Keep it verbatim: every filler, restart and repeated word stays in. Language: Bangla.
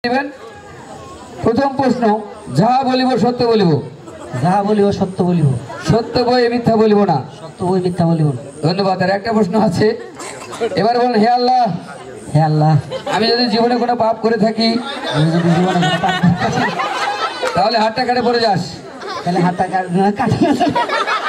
প্রথম প্রশ্ন, যাহা বলিব সত্য বলিব। যাহা বলিব সত্য বলিব। সত্য বই মিথ্যা বলিব না। সত্য বই মিথ্যা বলিব না। ধন্যবাদ। আর একটা প্রশ্ন আছে, এবার বলুন, হে আল্লাহ, হে আল্লাহ, আমি যদি জীবনে কোনো পাপ করে থাকি আমি যদি জীবনে কোনো পাপ করে থাকি, তাহলে হাতটা কাটে পড়ে যাস। তাহলে হাতটা কাটে